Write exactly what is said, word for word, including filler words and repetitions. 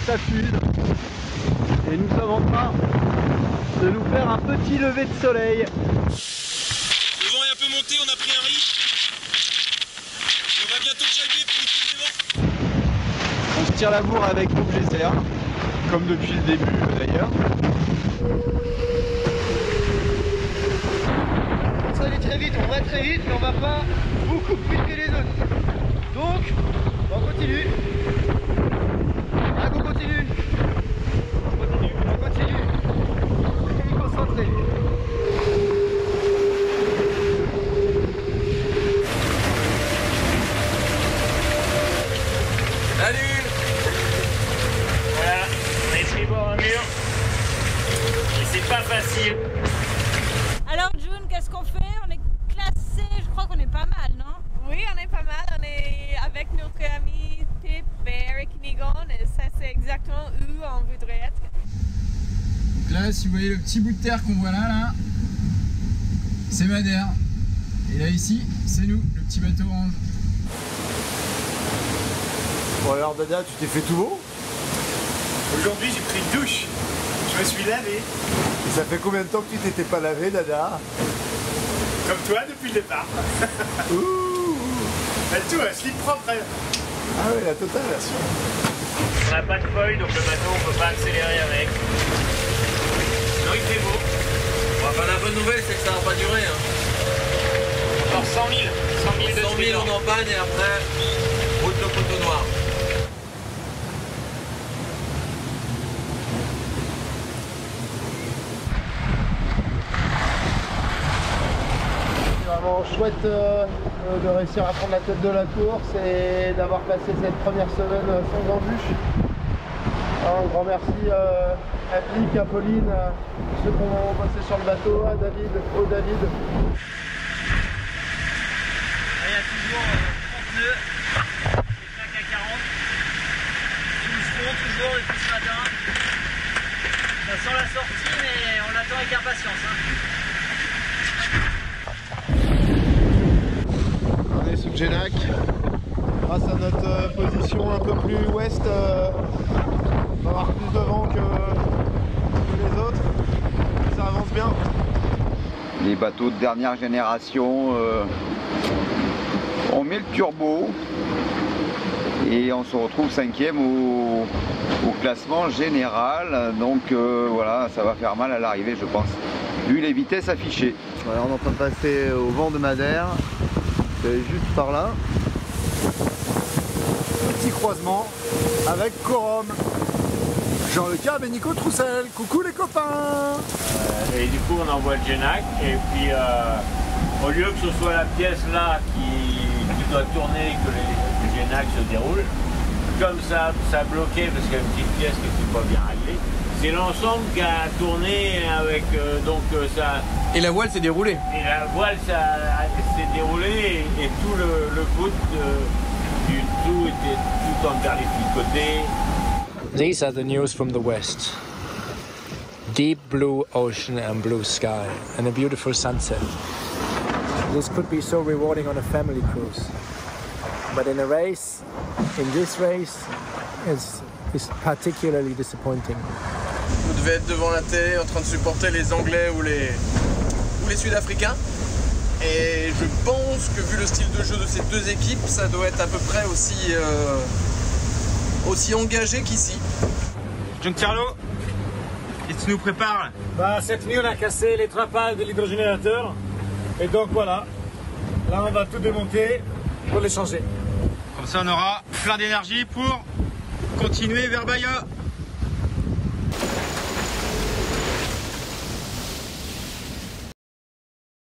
ça fuse. Et nous sommes en train de nous faire un petit lever de soleil. Le vent est un peu monté, on a pris un riz. On va bientôt jaguer pour le coup du vent. On se tire la bourre avec groupe G C R, comme depuis le début d'ailleurs. Ça va aller très vite, on va très vite, mais on va pas beaucoup plus vite que les autres. Donc, on continue. Ah, on continue. On continue. On continue. On est concentré. Salut. Voilà, on est pris pour un mur. Et c'est pas facile. Alors June, qu'est-ce qu'on fait? On est classé, je crois qu'on est pas mal, non? Oui, on est pas mal. On est avec notre ami Pip, Bear et Knigon. Et ça, c'est exactement où on voudrait être. Donc là, si vous voyez le petit bout de terre qu'on voit là, là, c'est Madère. Et là, ici, c'est nous, le petit bateau orange. Bon alors Dada, tu t'es fait tout beau? Aujourd'hui, j'ai pris une douche. Je me suis lavé. Et ça fait combien de temps que tu t'étais pas lavé, Dada? Comme toi depuis le départ. Ouh. Et tout, un slip propre. Ah oui, la totale. On n'a pas de feuilles, donc le bateau, on peut pas accélérer avec. Non, il fait beau. Bon, enfin, la bonne nouvelle, c'est que ça va pas durer. Hein. Encore cent mille. cent mille de cent mille on en panne et après, route de poteau noir. C'est vraiment chouette euh, de réussir à prendre la tête de la course et d'avoir passé cette première semaine sans embûche. Un grand merci euh, à Plic, à Pauline, à ceux qui ont bossé sur le bateau, à David, au David. Il y a toujours trente nœuds, les plaques à quarante. Ils nous seront toujours depuis ce matin. Ça sent la sortie, mais on l'attend avec impatience. Hein. On est sous Genac. Grâce à notre euh, position un peu plus ouest, euh, on va avoir plus de vent que, que les autres. Ça avance bien. Les bateaux de dernière génération, euh, on met le turbo et on se retrouve cinquième au, au classement général. Donc euh, voilà, ça va faire mal à l'arrivée, je pense, vu les vitesses affichées. Voilà, on est en train de passer au vent de Madère. C'est juste par là. Petit croisement avec Corum. Jean Le Cab et Nico Troussel. Coucou les copains. Euh, et du coup, on envoie le Genac. Et puis, euh, au lieu que ce soit la pièce là qui, qui doit tourner, que les, le Genac se déroule, comme ça, ça a bloqué parce qu'il y a une petite pièce qui n'était pas bien réglée, c'est l'ensemble qui a tourné avec euh, donc euh, ça. Et la voile s'est déroulée. Et la voile s'est déroulée et, et tout le, le bout de, du tout était tout en verlificoté. These are the news from the west. Deep blue ocean and blue sky and a beautiful sunset. This could be so rewarding on a family cruise. But in a race, in this race, it's, it's particularly disappointing. Vous devez être devant la télé en train de supporter les Anglais ou les, ou les Sud-Africains. Et je pense que vu le style de jeu de ces deux équipes, ça doit être à peu près aussi, euh, aussi engagé qu'ici. Giancarlo, qu'est-ce que tu nous prépares? Bah, cette nuit, on a cassé les trois pales de l'hydrogénérateur. Et donc voilà, là on va tout démonter pour les changer. Comme ça on aura plein d'énergie pour continuer vers Bahia.